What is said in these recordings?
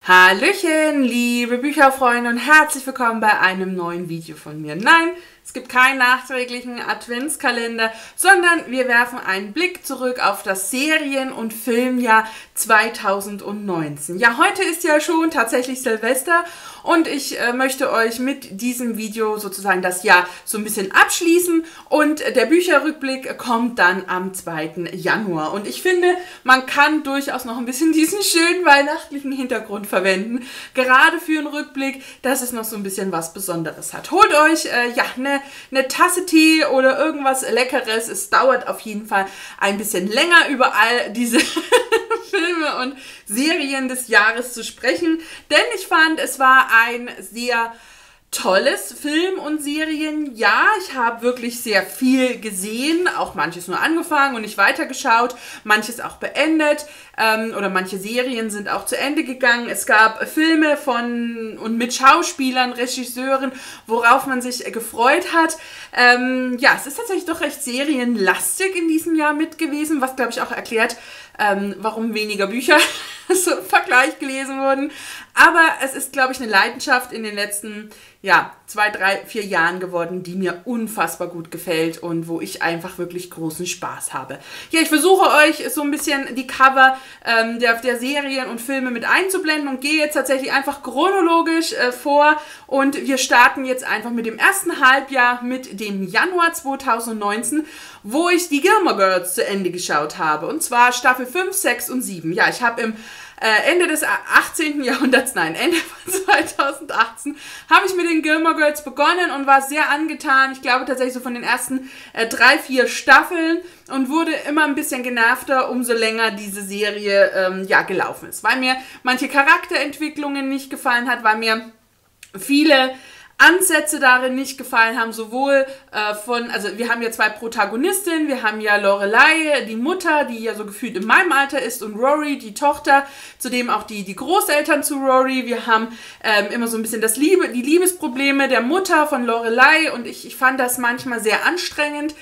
Hallöchen, liebe Bücherfreunde und herzlich willkommen bei einem neuen Video von mir. Nein, es gibt keinen nachträglichen Adventskalender, sondern wir werfen einen Blick zurück auf das Serien- und Filmjahr 2019. Ja, heute ist ja schon tatsächlich Silvester und ich möchte euch mit diesem Video sozusagen das Jahr so ein bisschen abschließen und der Bücherrückblick kommt dann am 2. Januar. Und ich finde, man kann durchaus noch ein bisschen diesen schönen weihnachtlichen Hintergrund verwenden, gerade für einen Rückblick, dass es noch so ein bisschen was Besonderes hat. Holt euch ja eine Tasse Tee oder irgendwas Leckeres. Es dauert auf jeden Fall ein bisschen länger, über all diese Filme und Serien des Jahres zu sprechen, denn ich fand, es war ein sehr tolles Film- und Serienjahr. Ich habe wirklich sehr viel gesehen, auch manches nur angefangen und nicht weitergeschaut, manches auch beendet oder manche Serien sind auch zu Ende gegangen. Es gab Filme von und mit Schauspielern, Regisseuren, worauf man sich gefreut hat. Ja, es ist tatsächlich doch recht serienlastig in diesem Jahr mit gewesen, was glaube ich auch erklärt, warum weniger Bücher so im Vergleich gelesen wurden. Aber es ist, glaube ich, eine Leidenschaft in den letzten 2, 3, 4 Jahren geworden, die mir unfassbar gut gefällt und wo ich einfach wirklich großen Spaß habe. Ja, ich versuche euch so ein bisschen die Cover der Serien und Filme mit einzublenden und gehe jetzt tatsächlich einfach chronologisch vor und wir starten jetzt einfach mit dem ersten Halbjahr, mit dem Januar 2019, wo ich die Gilmore Girls zu Ende geschaut habe und zwar Staffel 5, 6 und 7. Ja, ich habe im Ende des 18. Jahrhunderts, nein, Ende von 2018, habe ich mit den Gilmore Girls begonnen und war sehr angetan. Ich glaube tatsächlich so von den ersten 3, 4 Staffeln und wurde immer ein bisschen genervter, umso länger diese Serie gelaufen ist. Weil mir manche Charakterentwicklungen nicht gefallen hat, weil mir viele Ansätze darin nicht gefallen haben, sowohl also wir haben ja 2 Protagonistinnen, wir haben ja Lorelei, die Mutter, die ja so gefühlt in meinem Alter ist, und Rory, die Tochter, zudem auch die Großeltern zu Rory. Wir haben immer so ein bisschen die Liebesprobleme der Mutter von Lorelei und ich fand das manchmal sehr anstrengend.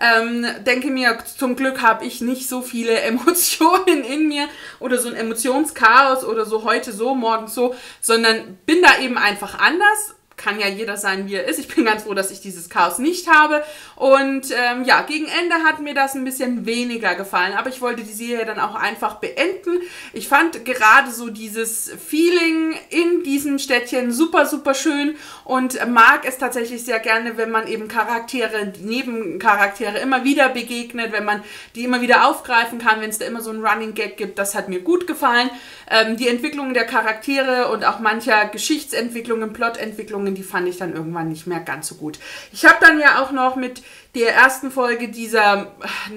Denke mir, zum Glück habe ich nicht so viele Emotionen in mir oder so ein Emotionschaos oder so heute so, morgen so, sondern bin da eben einfach anders. Kann ja jeder sein, wie er ist. Ich bin ganz froh, dass ich dieses Chaos nicht habe. Und gegen Ende hat mir das ein bisschen weniger gefallen. Aber ich wollte die Serie dann auch einfach beenden. Ich fand gerade so dieses Feeling in diesem Städtchen super, super schön und mag es tatsächlich sehr gerne, wenn man eben Nebencharaktere immer wieder begegnet, wenn man die immer wieder aufgreifen kann, wenn es da immer so einen Running Gag gibt. Das hat mir gut gefallen. Die Entwicklung der Charaktere und auch mancher Geschichtsentwicklungen, Plotentwicklungen, die fand ich dann irgendwann nicht mehr ganz so gut. Ich habe dann ja auch noch mit der ersten Folge dieser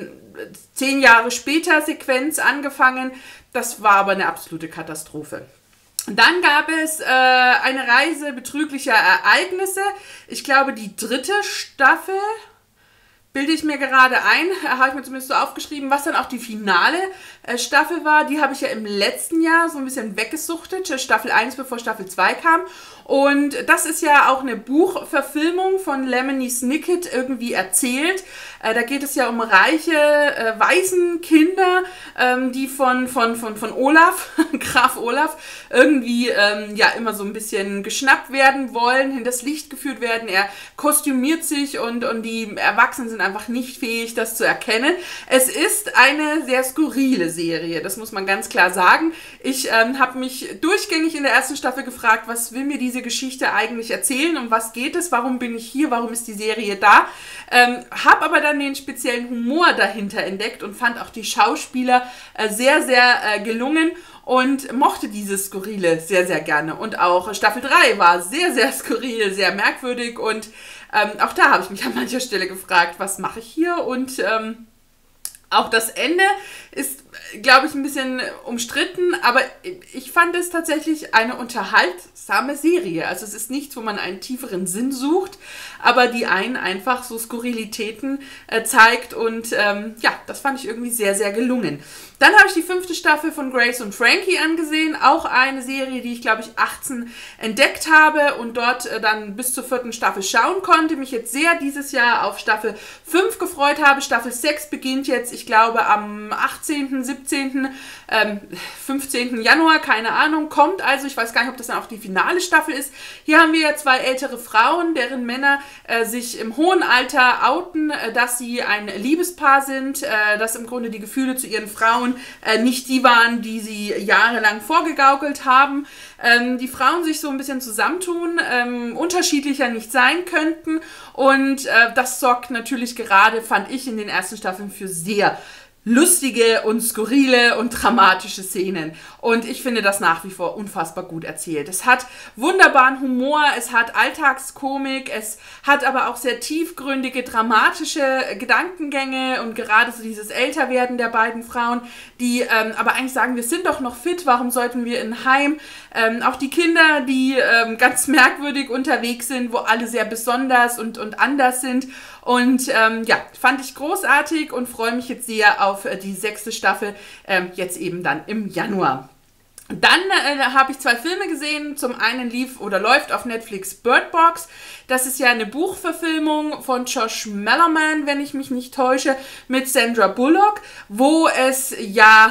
10 Jahre später Sequenz angefangen. Das war aber eine absolute Katastrophe. Dann gab es eine Reise betrüglicher Ereignisse. Ich glaube, die 3. Staffel bilde ich mir gerade ein, habe ich mir zumindest so aufgeschrieben, was dann auch die finale Staffel war. Die habe ich ja im letzten Jahr so ein bisschen weggesuchtet, Staffel 1, bevor Staffel 2 kam. Und das ist ja auch eine Buchverfilmung von Lemony Snicket irgendwie erzählt. Da geht es ja um reiche Waisenkinder, die von Olaf, Graf Olaf, irgendwie immer so ein bisschen geschnappt werden wollen, hinters Licht geführt werden. Er kostümiert sich und die Erwachsenen sind einfach nicht fähig, das zu erkennen. Es ist eine sehr skurrile Serie, das muss man ganz klar sagen. Ich habe mich durchgängig in der ersten Staffel gefragt, was will mir diese Geschichte eigentlich erzählen, um was geht es, warum bin ich hier, warum ist die Serie da, habe aber dann den speziellen Humor dahinter entdeckt und fand auch die Schauspieler sehr, sehr gelungen und mochte dieses Skurrile sehr, sehr gerne. Und auch Staffel 3 war sehr, sehr skurril, sehr merkwürdig und auch da habe ich mich an mancher Stelle gefragt, was mache ich hier, und auch das Ende ist, glaube ich, ein bisschen umstritten, aber ich fand es tatsächlich eine unterhaltsame Serie. Also es ist nichts, wo man einen tieferen Sinn sucht, aber die einen einfach so Skurrilitäten zeigt und das fand ich irgendwie sehr, sehr gelungen. Dann habe ich die 5. Staffel von Grace und Frankie angesehen, auch eine Serie, die ich, glaube ich, 18 entdeckt habe und dort dann bis zur 4. Staffel schauen konnte. Mich jetzt sehr dieses Jahr auf Staffel 5 gefreut habe. Staffel 6 beginnt jetzt, ich glaube, am 18. 18., 17., 15. Januar, keine Ahnung, kommt also. Ich weiß gar nicht, ob das dann auch die finale Staffel ist. Hier haben wir zwei ältere Frauen, deren Männer sich im hohen Alter outen, dass sie ein Liebespaar sind, dass im Grunde die Gefühle zu ihren Frauen nicht die waren, die sie jahrelang vorgegaukelt haben. Die Frauen sich so ein bisschen zusammentun, unterschiedlicher nicht sein könnten und das sorgt natürlich gerade, fand ich, in den ersten Staffeln für sehr lustige und skurrile und dramatische Szenen. Und ich finde das nach wie vor unfassbar gut erzählt. Es hat wunderbaren Humor, es hat Alltagskomik, es hat aber auch sehr tiefgründige, dramatische Gedankengänge und gerade so dieses Älterwerden der beiden Frauen, die aber eigentlich sagen, wir sind doch noch fit, warum sollten wir in ein Heim? Auch die Kinder, die ganz merkwürdig unterwegs sind, wo alle sehr besonders und anders sind. Und ja, fand ich großartig und freue mich jetzt sehr auf die 6. Staffel, jetzt eben dann im Januar. Dann habe ich 2 Filme gesehen. Zum einen läuft auf Netflix Bird Box. Das ist ja eine Buchverfilmung von Josh Malerman, wenn ich mich nicht täusche, mit Sandra Bullock, wo es ja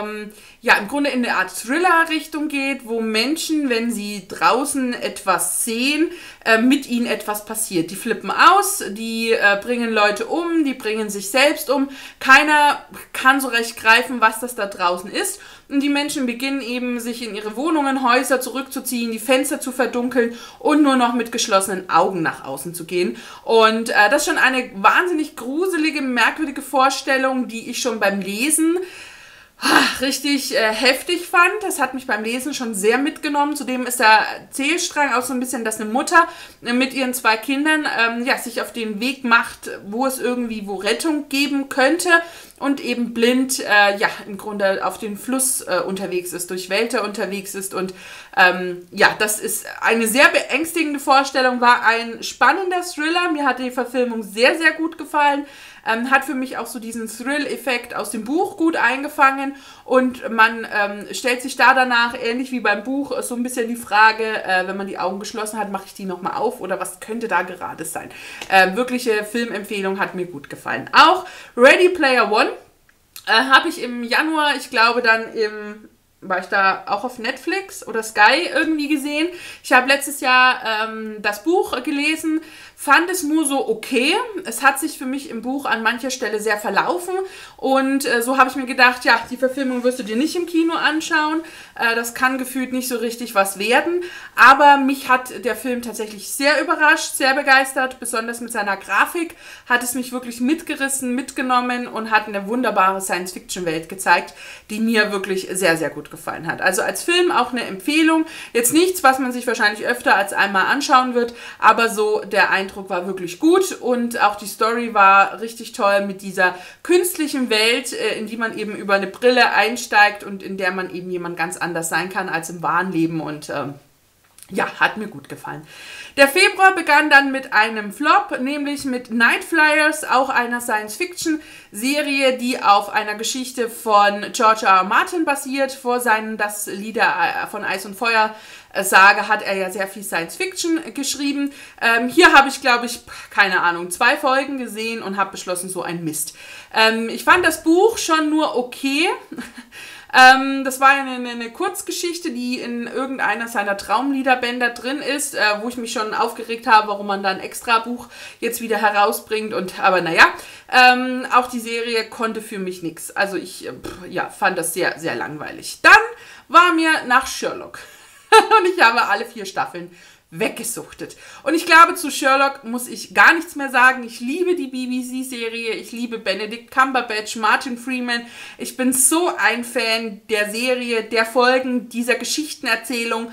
im Grunde in eine Art Thriller-Richtung geht, wo Menschen, wenn sie draußen etwas sehen, mit ihnen etwas passiert. Die flippen aus, die bringen Leute um, die bringen sich selbst um. Keiner kann so recht greifen, was das da draußen ist. Und die Menschen beginnen eben, sich in ihre Wohnungen, Häuser zurückzuziehen, die Fenster zu verdunkeln und nur noch mit geschlossenen Augen nach außen zu gehen. Und das ist schon eine wahnsinnig gruselige, merkwürdige Vorstellung, die ich schon beim Lesen richtig heftig fand. Das hat mich beim Lesen schon sehr mitgenommen. Zudem ist der Erzählstrang auch so ein bisschen, dass eine Mutter mit ihren 2 Kindern sich auf den Weg macht, wo es irgendwie Rettung geben könnte und eben blind im Grunde auf den Fluss unterwegs ist, durch Wälder unterwegs ist und das ist eine sehr beängstigende Vorstellung, war ein spannender Thriller. Mir hat die Verfilmung sehr, sehr gut gefallen. Hat für mich auch so diesen Thrill-Effekt aus dem Buch gut eingefangen und man stellt sich da danach, ähnlich wie beim Buch, so ein bisschen die Frage, wenn man die Augen geschlossen hat, mache ich die nochmal auf oder was könnte da gerade sein? Wirkliche Filmempfehlung, hat mir gut gefallen. Auch Ready Player One habe ich im Januar, ich glaube dann war ich da auch auf Netflix oder Sky irgendwie gesehen. Ich habe letztes Jahr das Buch gelesen, fand es nur so okay. Es hat sich für mich im Buch an mancher Stelle sehr verlaufen und so habe ich mir gedacht, ja, die Verfilmung wirst du dir nicht im Kino anschauen. Das kann gefühlt nicht so richtig was werden, aber mich hat der Film tatsächlich sehr überrascht, sehr begeistert, besonders mit seiner Grafik hat es mich wirklich mitgerissen, mitgenommen und hat eine wunderbare Science-Fiction-Welt gezeigt, die mir wirklich sehr, sehr gut gefallen hat. Also als Film auch eine Empfehlung. Jetzt nichts, was man sich wahrscheinlich öfter als einmal anschauen wird, aber so der Eindruck war wirklich gut und auch die Story war richtig toll mit dieser künstlichen Welt, in die man eben über eine Brille einsteigt und in der man eben jemand ganz anders sein kann als im wahren Leben und hat mir gut gefallen. Der Februar begann dann mit einem Flop, nämlich mit Night Flyers, auch einer Science-Fiction-Serie, die auf einer Geschichte von George R. R. Martin basiert. Vor seinen Das Lieder von Eis und Feuer Sage hat er ja sehr viel Science-Fiction geschrieben. Hier habe ich, glaube ich, keine Ahnung, 2 Folgen gesehen und habe beschlossen, so ein Mist. Ich fand das Buch schon nur okay. Das war eine Kurzgeschichte, die in irgendeiner seiner Traumliederbänder drin ist, wo ich mich schon aufgeregt habe, warum man da ein Extra-Buch jetzt wieder herausbringt. Aber naja, auch die Serie konnte für mich nichts. Also ich fand das sehr, sehr langweilig. Dann war mir nach Sherlock und ich habe alle 4 Staffeln weggesuchtet. Und ich glaube, zu Sherlock muss ich gar nichts mehr sagen. Ich liebe die BBC-Serie, ich liebe Benedict Cumberbatch, Martin Freeman. Ich bin so ein Fan der Serie, der Folgen, dieser Geschichtenerzählung.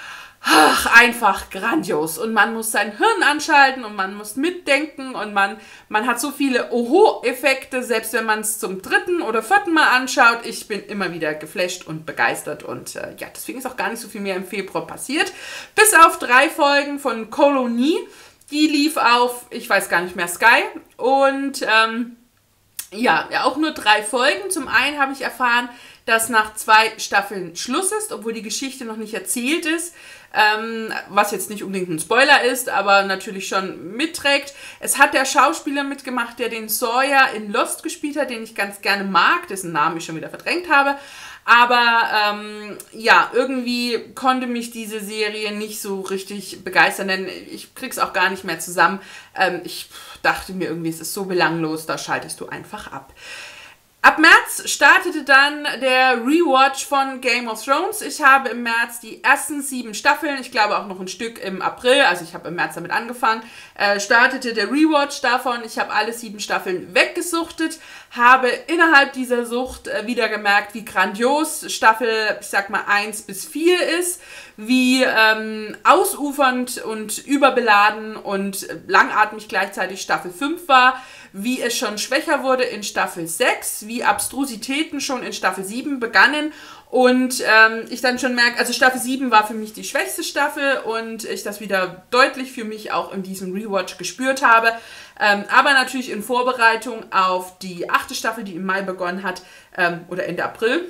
Ach, einfach grandios. Und man muss sein Hirn anschalten und man muss mitdenken und man hat so viele Oho-Effekte, selbst wenn man es zum 3. oder 4. Mal anschaut. Ich bin immer wieder geflasht und begeistert und deswegen ist auch gar nicht so viel mehr im Februar passiert. Bis auf 3 Folgen von Kolonie, die lief auf, ich weiß gar nicht mehr, Sky und auch nur 3 Folgen. Zum einen habe ich erfahren, dass nach 2 Staffeln Schluss ist, obwohl die Geschichte noch nicht erzählt ist. Was jetzt nicht unbedingt ein Spoiler ist, aber natürlich schon mitträgt. Es hat der Schauspieler mitgemacht, der den Sawyer in Lost gespielt hat, den ich ganz gerne mag, dessen Namen ich schon wieder verdrängt habe. Aber ja, irgendwie konnte mich diese Serie nicht so richtig begeistern, denn ich krieg's auch gar nicht mehr zusammen. Ich dachte mir irgendwie, es ist so belanglos, da schaltest du einfach ab. Ab März startete dann der Rewatch von Game of Thrones. Ich habe im März die ersten 7 Staffeln, ich glaube auch noch ein Stück im April, also ich habe im März damit angefangen, startete der Rewatch davon. Ich habe alle 7 Staffeln weggesuchtet, habe innerhalb dieser Sucht wieder gemerkt, wie grandios Staffel, ich sag mal 1 bis 4 ist, wie ausufernd und überbeladen und langatmig gleichzeitig Staffel 5 war, wie es schon schwächer wurde in Staffel 6, wie Abstrusitäten schon in Staffel 7 begannen und ich dann schon merke, also Staffel 7 war für mich die schwächste Staffel und ich das wieder deutlich für mich auch in diesem Rewatch gespürt habe, aber natürlich in Vorbereitung auf die 8. Staffel, die im Mai begonnen hat, oder Ende April.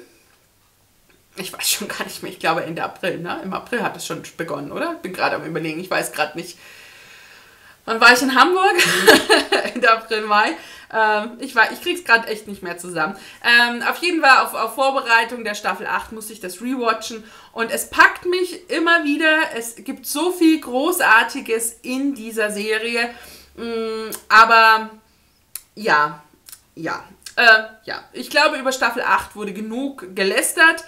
Ich weiß schon gar nicht mehr, ich glaube Ende April, ne? Im April hat es schon begonnen, oder? Bin gerade am Überlegen, ich weiß gerade nicht. Wann war ich in Hamburg? Ende April, Mai. Ich krieg's gerade echt nicht mehr zusammen. Auf jeden Fall auf Vorbereitung der Staffel 8 musste ich das rewatchen und es packt mich immer wieder. Es gibt so viel Großartiges in dieser Serie. Aber ja. Ich glaube, über Staffel 8 wurde genug gelästert.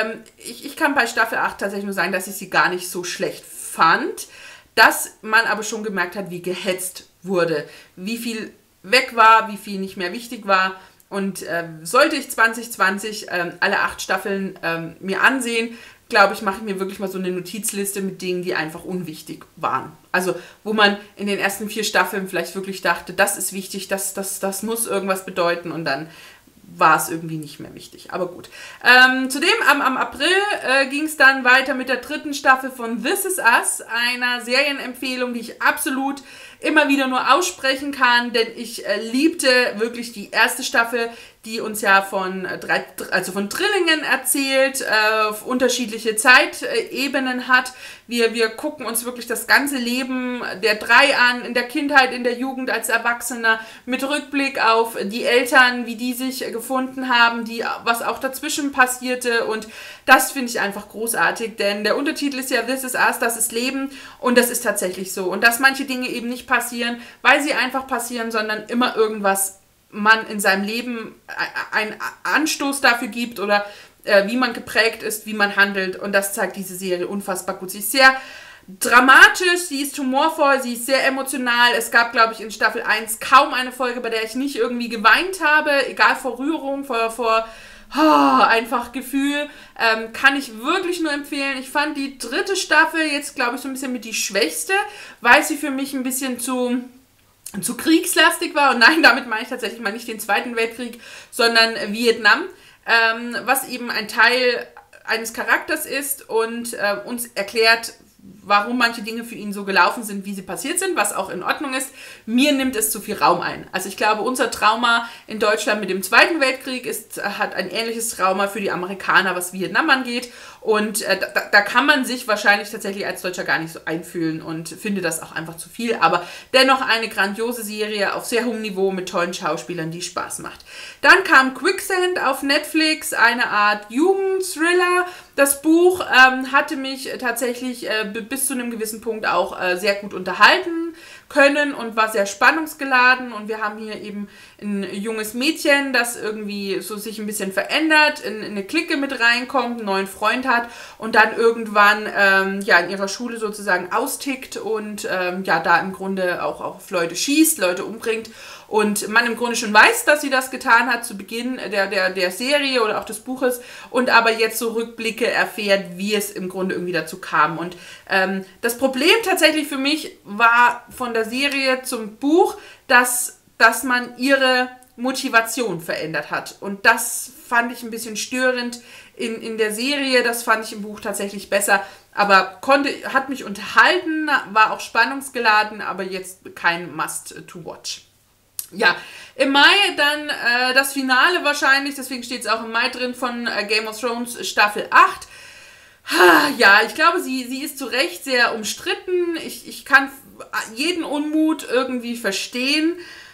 Ich kann bei Staffel 8 tatsächlich nur sagen, dass ich sie gar nicht so schlecht fand. Dass man aber schon gemerkt hat, wie gehetzt wurde, wie viel weg war, wie viel nicht mehr wichtig war. Und sollte ich 2020 alle 8 Staffeln mir ansehen, glaube ich, mache ich mir wirklich mal so eine Notizliste mit Dingen, die einfach unwichtig waren. Also wo man in den ersten 4 Staffeln vielleicht wirklich dachte, das ist wichtig, das muss irgendwas bedeuten und dann war es irgendwie nicht mehr wichtig. Aber gut. Zudem am April ging es dann weiter mit der 3. Staffel von This Is Us, einer Serienempfehlung, die ich absolut immer wieder nur aussprechen kann, denn ich liebte wirklich die erste Staffel, die uns ja von Trillingen erzählt, unterschiedliche Zeitebenen hat. Wir gucken uns wirklich das ganze Leben der 3 an, in der Kindheit, in der Jugend als Erwachsener, mit Rückblick auf die Eltern, wie die sich gefunden haben, was auch dazwischen passierte und das finde ich einfach großartig, denn der Untertitel ist ja This Is Us, das ist Leben und das ist tatsächlich so. Und dass manche Dinge eben nicht passieren, weil sie einfach passieren, sondern immer irgendwas man in seinem Leben einen Anstoß dafür gibt oder wie man geprägt ist, wie man handelt und das zeigt diese Serie unfassbar gut. Sie ist sehr dramatisch, sie ist humorvoll, sie ist sehr emotional. Es gab, glaube ich, in Staffel 1 kaum eine Folge, bei der ich nicht irgendwie geweint habe, egal vor Rührung, vor einfach Gefühl, kann ich wirklich nur empfehlen. Ich fand die 3. Staffel jetzt, glaube ich, so ein bisschen mit die schwächste, weil sie für mich ein bisschen zu kriegslastig war. Und nein, damit meine ich tatsächlich mal nicht den Zweiten Weltkrieg, sondern Vietnam, was eben ein Teil eines Charakters ist und uns erklärt, warum manche Dinge für ihn so gelaufen sind, wie sie passiert sind, was auch in Ordnung ist. Mir nimmt es zu viel Raum ein. Also ich glaube, unser Trauma in Deutschland mit dem Zweiten Weltkrieg hat ein ähnliches Trauma für die Amerikaner, was Vietnam angeht. Und da kann man sich wahrscheinlich tatsächlich als Deutscher gar nicht so einfühlen und finde das auch einfach zu viel. Aber dennoch eine grandiose Serie auf sehr hohem Niveau mit tollen Schauspielern, die Spaß macht. Dann kam Quicksand auf Netflix, eine Art Jugendthriller. Das Buch hatte mich tatsächlich bis zu einem gewissen Punkt auch sehr gut unterhalten können und war sehr spannungsgeladen und wir haben hier eben ein junges Mädchen, das irgendwie so sich ein bisschen verändert, in eine Clique mit reinkommt, einen neuen Freund hat und dann irgendwann in ihrer Schule sozusagen austickt und da im Grunde auch auf Leute schießt, Leute umbringt und man im Grunde schon weiß, dass sie das getan hat zu Beginn der Serie oder auch des Buches und aber jetzt so Rückblicke erfährt, wie es im Grunde irgendwie dazu kam. Und das Problem tatsächlich für mich war von der Serie zum Buch, dass man ihre Motivation verändert hat. Und das fand ich ein bisschen störend in der Serie, das fand ich im Buch tatsächlich besser. Aber hat mich unterhalten, war auch spannungsgeladen, aber jetzt kein Must-to-watch. Ja, im Mai dann das Finale wahrscheinlich, deswegen steht es auch im Mai drin, von Game of Thrones Staffel 8. Ja, ich glaube, sie ist zu Recht sehr umstritten. Ich kann jeden Unmut irgendwie verstehen.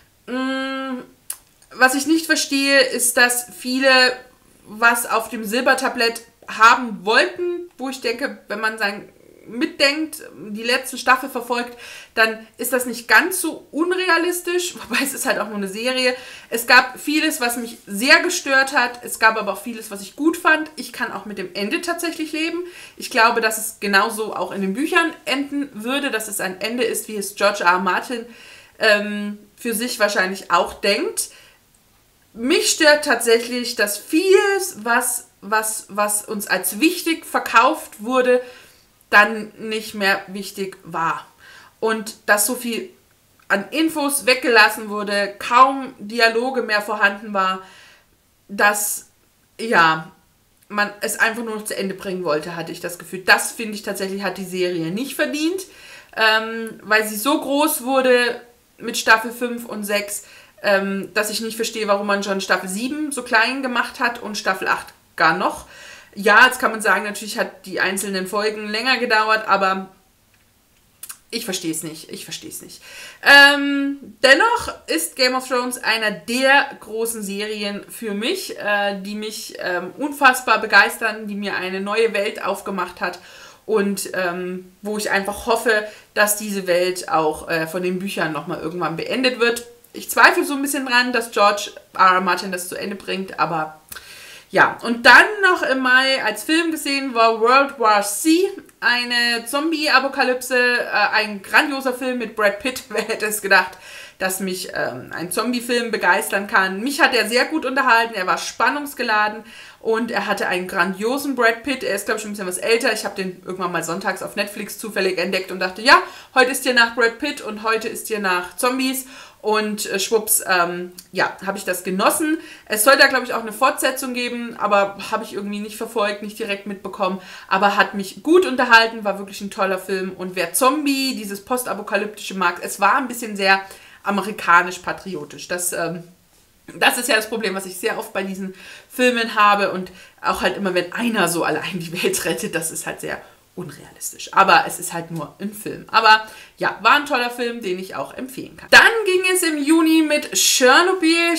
Was ich nicht verstehe, ist, dass viele was auf dem Silbertablett haben wollten, wo ich denke, wenn man mitdenkt, die letzte Staffel verfolgt, dann ist das nicht ganz so unrealistisch, wobei es ist halt auch nur eine Serie. Es gab vieles, was mich sehr gestört hat, es gab aber auch vieles, was ich gut fand. Ich kann auch mit dem Ende tatsächlich leben. Ich glaube, dass es genauso auch in den Büchern enden würde, dass es ein Ende ist, wie es George R. R. Martin für sich wahrscheinlich auch denkt. Mich stört tatsächlich, dass vieles, was uns als wichtig verkauft wurde, dann nicht mehr wichtig war. Und dass so viel an Infos weggelassen wurde, kaum Dialoge mehr vorhanden war, dass, ja, man es einfach nur noch zu Ende bringen wollte, hatte ich das Gefühl. Das, finde ich tatsächlich, hat die Serie nicht verdient, weil sie so groß wurde mit Staffel 5 und 6, dass ich nicht verstehe, warum man schon Staffel 7 so klein gemacht hat und Staffel 8 gar noch. Ja, jetzt kann man sagen, natürlich hat die einzelnen Folgen länger gedauert, aber ich verstehe es nicht. Dennoch ist Game of Thrones einer der großen Serien für mich, die mich unfassbar begeistern, die mir eine neue Welt aufgemacht hat und wo ich einfach hoffe, dass diese Welt auch von den Büchern nochmal irgendwann beendet wird. Ich zweifle so ein bisschen dran, dass George R. R. Martin das zu Ende bringt, aber ja. Und dann noch im Mai als Film gesehen war World War C, eine Zombie-Apokalypse, ein grandioser Film mit Brad Pitt. Wer hätte es gedacht, dass mich ein Zombie-Film begeistern kann. Mich hat er sehr gut unterhalten, er war spannungsgeladen und er hatte einen grandiosen Brad Pitt. Er ist, glaube ich, schon ein bisschen was älter. Ich habe den irgendwann mal sonntags auf Netflix zufällig entdeckt und dachte, ja, heute ist dir nach Brad Pitt und heute ist dir nach Zombies. Und schwupps, ja, habe ich das genossen. Es soll da, glaube ich, auch eine Fortsetzung geben, aber habe ich irgendwie nicht verfolgt, nicht direkt mitbekommen. Aber hat mich gut unterhalten, war wirklich ein toller Film. Und wer Zombie, dieses Postapokalyptische mag, es war ein bisschen sehr amerikanisch-patriotisch. Das ist ja das Problem, was ich sehr oft bei diesen Filmen habe. Und auch halt immer, wenn einer so allein die Welt rettet, das ist halt sehr unrealistisch. Aber es ist halt nur ein Film. Aber ja, war ein toller Film, den ich auch empfehlen kann. Dann ging es im Juni mit Tschernobyl,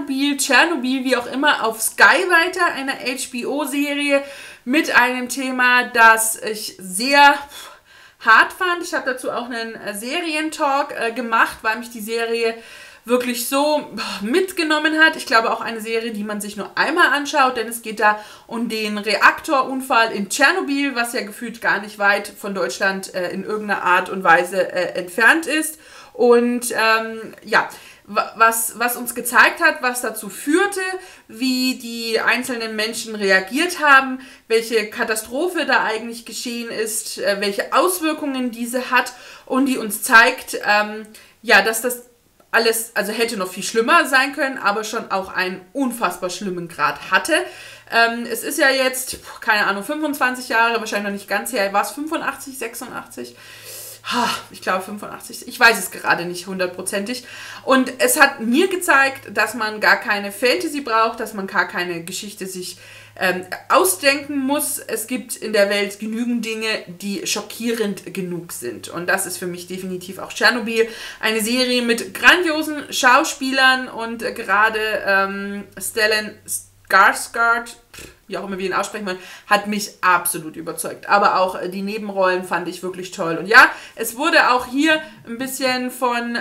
wie auch immer, auf Sky weiter, einer HBO-Serie mit einem Thema, das ich sehr hart fand. Ich habe dazu auch einen Serientalk gemacht, weil mich die Serie wirklich so mitgenommen hat. Ich glaube auch eine Serie, die man sich nur einmal anschaut, denn es geht da um den Reaktorunfall in Tschernobyl, was ja gefühlt gar nicht weit von Deutschland in irgendeiner Art und Weise entfernt ist. Und ja, was uns gezeigt hat, was dazu führte, wie die einzelnen Menschen reagiert haben, welche Katastrophe da eigentlich geschehen ist, welche Auswirkungen diese hat und die uns zeigt, ja, dass das alles, also hätte noch viel schlimmer sein können, aber schon auch einen unfassbar schlimmen Grad hatte. Es ist ja jetzt, keine Ahnung, 25 Jahre, wahrscheinlich noch nicht ganz her. War es 85, 86? Ich glaube 85. Ich weiß es gerade nicht hundertprozentig. Und es hat mir gezeigt, dass man gar keine Fantasy braucht, dass man gar keine Geschichte sich ausdenken muss. Es gibt in der Welt genügend Dinge, die schockierend genug sind. Und das ist für mich definitiv auch Tschernobyl. Eine Serie mit grandiosen Schauspielern und gerade Stellan Skarsgård, wie auch immer wir ihn aussprechen wollen, hat mich absolut überzeugt. Aber auch die Nebenrollen fand ich wirklich toll. Und ja, es wurde auch hier ein bisschen von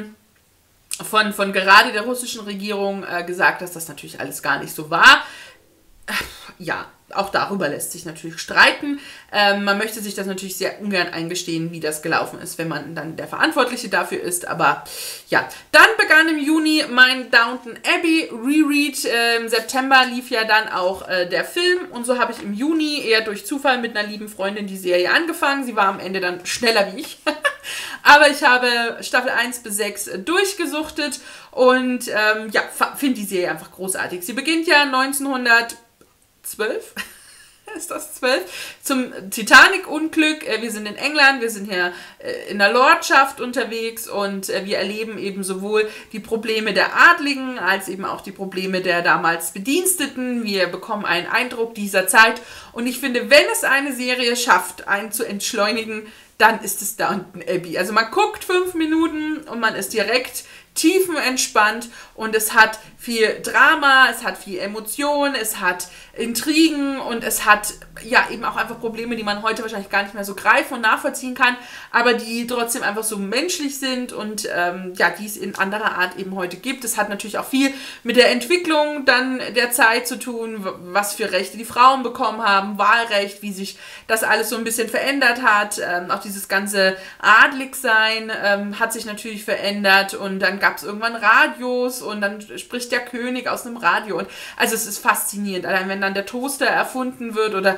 gerade der russischen Regierung gesagt, dass das natürlich alles gar nicht so war. Ja, auch darüber lässt sich natürlich streiten. Man möchte sich das natürlich sehr ungern eingestehen, wie das gelaufen ist, wenn man dann der Verantwortliche dafür ist. Aber ja, dann begann im Juni mein Downton Abbey Reread. Im September lief ja dann auch der Film. Und so habe ich im Juni eher durch Zufall mit einer lieben Freundin die Serie angefangen. Sie war am Ende dann schneller wie ich. Aber ich habe Staffel 1 bis 6 durchgesuchtet und ja, finde die Serie einfach großartig. Sie beginnt ja 1912 ist das 12, zum Titanic-Unglück. Wir sind in England, wir sind hier in der Lordschaft unterwegs und wir erleben eben sowohl die Probleme der Adligen als eben auch die Probleme der damals Bediensteten. Wir bekommen einen Eindruck dieser Zeit und ich finde, wenn es eine Serie schafft, einen zu entschleunigen, dann ist es Downton Abbey. Also man guckt 5 Minuten und man ist direkt tiefenentspannt und es hat viel Drama, es hat viel Emotion, es hat Intrigen und es hat ja eben auch einfach Probleme, die man heute wahrscheinlich gar nicht mehr so greifen und nachvollziehen kann, aber die trotzdem einfach so menschlich sind und ja, die es in anderer Art eben heute gibt. Es hat natürlich auch viel mit der Entwicklung dann der Zeit zu tun, was für Rechte die Frauen bekommen haben, Wahlrecht, wie sich das alles so ein bisschen verändert hat. Auch dieses ganze Adligsein hat sich natürlich verändert und dann gab es irgendwann Radios und dann spricht der König aus einem Radio. Und also es ist faszinierend, allein wenn dann der Toaster erfunden wird oder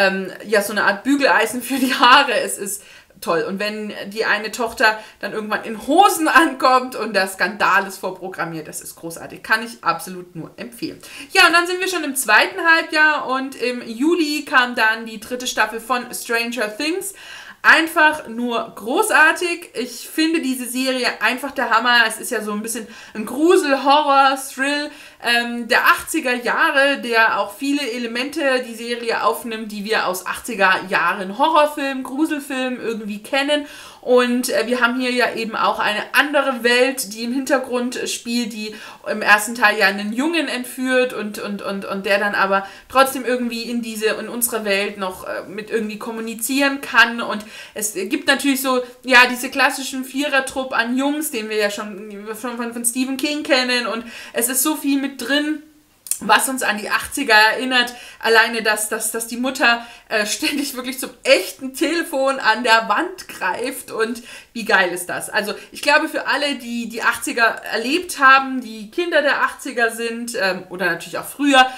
ja so eine Art Bügeleisen für die Haare, es ist toll. Und wenn die eine Tochter dann irgendwann in Hosen ankommt und der Skandal ist vorprogrammiert, das ist großartig. Kann ich absolut nur empfehlen. Ja, und dann sind wir schon im zweiten Halbjahr und im Juli kam dann die 3. Staffel von Stranger Things. Einfach nur großartig. Ich finde diese Serie einfach der Hammer. Es ist ja so ein bisschen ein Grusel, Horror, Thrill der 80er Jahre, der auch viele Elemente die Serie aufnimmt, die wir aus 80er Jahren Horrorfilmen, Gruselfilmen irgendwie kennen. Und wir haben hier ja eben auch eine andere Welt, die im Hintergrund spielt, die im ersten Teil ja einen Jungen entführt und der dann aber trotzdem irgendwie in unserer Welt noch mit irgendwie kommunizieren kann. Und es gibt natürlich so, ja, diese klassischen Vierertrupp an Jungs, den wir ja schon von Stephen King kennen. Und es ist so viel mit drin, was uns an die 80er erinnert, alleine, dass die Mutter ständig wirklich zum echten Telefon an der Wand greift und wie geil ist das? Also ich glaube für alle, die die 80er erlebt haben, die Kinder der 80er sind oder natürlich auch früher,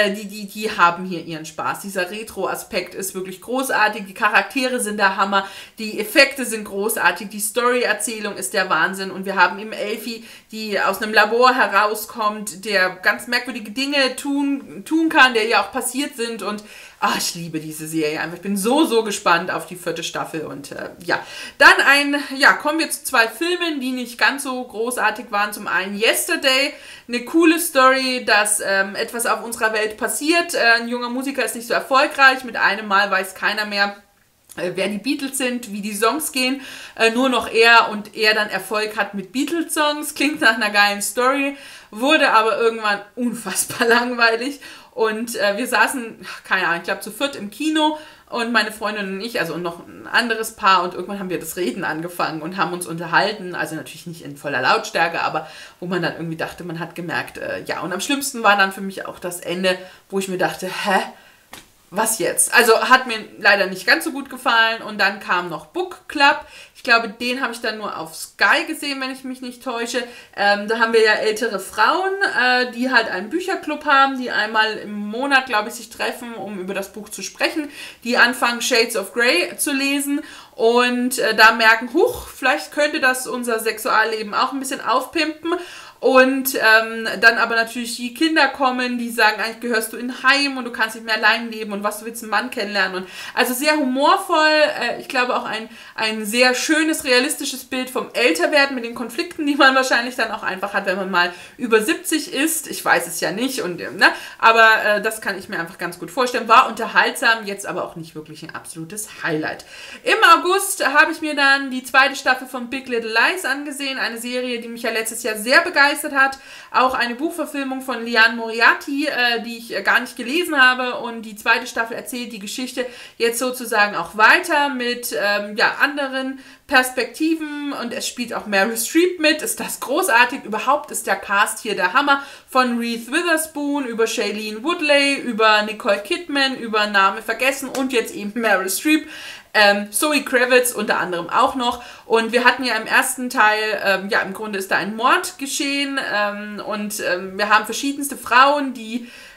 die haben hier ihren Spaß. Dieser Retro-Aspekt ist wirklich großartig, die Charaktere sind der Hammer, die Effekte sind großartig, die Story-Erzählung ist der Wahnsinn und wir haben eben Elfie, die aus einem Labor herauskommt, der ganz merkwürdige Dinge tun kann, der ja auch passiert sind und ich liebe diese Serie einfach. Ich bin so gespannt auf die 4. Staffel und ja. Dann kommen wir zu 2 Filmen, die nicht ganz so großartig waren. Zum einen Yesterday, eine coole Story, dass etwas auf unserer Welt passiert. Ein junger Musiker ist nicht so erfolgreich, mit einem Mal weiß keiner mehr, wer die Beatles sind, wie die Songs gehen, nur noch er und er dann Erfolg hat mit Beatles-Songs, klingt nach einer geilen Story, wurde aber irgendwann unfassbar langweilig und wir saßen, keine Ahnung, ich glaube zu 4 im Kino und meine Freundin und ich, also noch ein anderes Paar und irgendwann haben wir das Reden angefangen und haben uns unterhalten, also natürlich nicht in voller Lautstärke, aber wo man dann irgendwie dachte, man hat gemerkt, ja, und am schlimmsten war dann für mich auch das Ende, wo ich mir dachte, was jetzt? Also hat mir leider nicht ganz so gut gefallen und dann kam noch Book Club. Ich glaube, den habe ich dann nur auf Sky gesehen, wenn ich mich nicht täusche. Da haben wir ja ältere Frauen, die halt einen Bücherclub haben, die einmal im Monat, glaube ich, sich treffen, um über das Buch zu sprechen, die anfangen Shades of Grey zu lesen und da merken, vielleicht könnte das unser Sexualleben auch ein bisschen aufpimpen. Und dann aber natürlich die Kinder kommen, die sagen, eigentlich gehörst du in ein Heim und du kannst nicht mehr allein leben und was, du willst einen Mann kennenlernen. Und also sehr humorvoll, ich glaube auch ein sehr schönes, realistisches Bild vom Älterwerden mit den Konflikten, die man wahrscheinlich dann auch einfach hat, wenn man mal über 70 ist. Ich weiß es ja nicht, aber das kann ich mir einfach ganz gut vorstellen. War unterhaltsam, jetzt aber auch nicht wirklich ein absolutes Highlight. Im August habe ich mir dann die 2. Staffel von Big Little Lies angesehen, eine Serie, die mich ja letztes Jahr sehr begeistert hat. Auch eine Buchverfilmung von Liane Moriarty, die ich gar nicht gelesen habe und die 2. Staffel erzählt die Geschichte jetzt sozusagen auch weiter mit anderen Perspektiven und es spielt auch Meryl Streep mit. Ist das großartig? Überhaupt ist der Cast hier der Hammer. Von Reese Witherspoon über Shailene Woodley, über Nicole Kidman, über Name vergessen und jetzt eben Meryl Streep. Zoe Kravitz unter anderem auch noch. Und wir hatten ja im ersten Teil, im Grunde ist da ein Mord geschehen und wir haben verschiedenste Frauen, die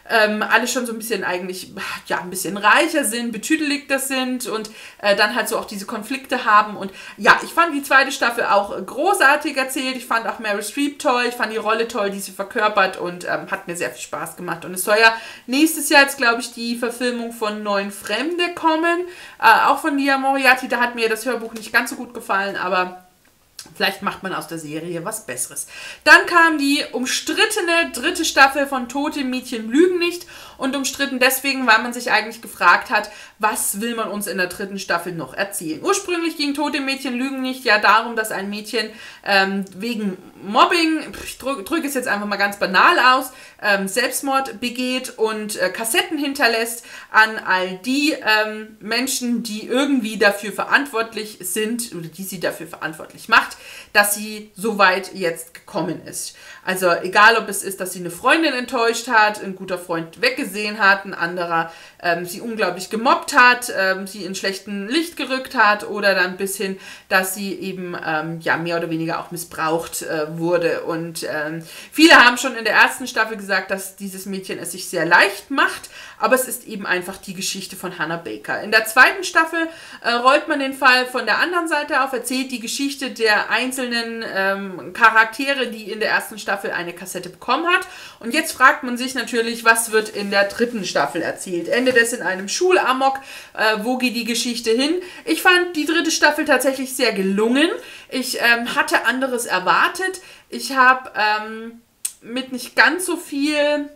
alle schon so ein bisschen eigentlich, ja, ein bisschen reicher sind, betüdeligter sind und dann halt so auch diese Konflikte haben. Und ja, ich fand die zweite Staffel auch großartig erzählt. Ich fand auch Meryl Streep toll. Ich fand die Rolle toll, die sie verkörpert und hat mir sehr viel Spaß gemacht. Und es soll ja nächstes Jahr jetzt, glaube ich, die Verfilmung von Neun Fremde kommen. Auch von Lia Moriarty. Da hat mir das Hörbuch nicht ganz so gut gefallen, aber vielleicht macht man aus der Serie was Besseres. Dann kam die umstrittene dritte Staffel von Tote Mädchen lügen nicht. Und umstritten deswegen, weil man sich eigentlich gefragt hat, was will man uns in der dritten Staffel noch erzählen. Ursprünglich ging Tote Mädchen lügen nicht ja darum, dass ein Mädchen wegen Mobbing, ich drücke es jetzt einfach mal ganz banal aus, Selbstmord begeht und Kassetten hinterlässt an all die Menschen, die irgendwie dafür verantwortlich sind oder die sie dafür verantwortlich macht, dass sie so weit jetzt gekommen ist. Also egal, ob es ist, dass sie eine Freundin enttäuscht hat, ein guter Freund weggesehen hat, ein anderer sie unglaublich gemobbt hat, sie in schlechtem Licht gerückt hat oder dann bis hin, dass sie eben ja mehr oder weniger auch missbraucht wurde. Und viele haben schon in der ersten Staffel gesagt, dass dieses Mädchen es sich sehr leicht macht, aber es ist eben einfach die Geschichte von Hannah Baker. In der zweiten Staffel rollt man den Fall von der anderen Seite auf, erzählt die Geschichte der einzelnen Charaktere, die in der ersten Staffel eine Kassette bekommen hat. Und jetzt fragt man sich natürlich, was wird in der dritten Staffel erzählt? Endet es in einem Schulamok? Wo geht die Geschichte hin? Ich fand die dritte Staffel tatsächlich sehr gelungen. Ich hatte anderes erwartet. Ich habe mit nicht ganz so viel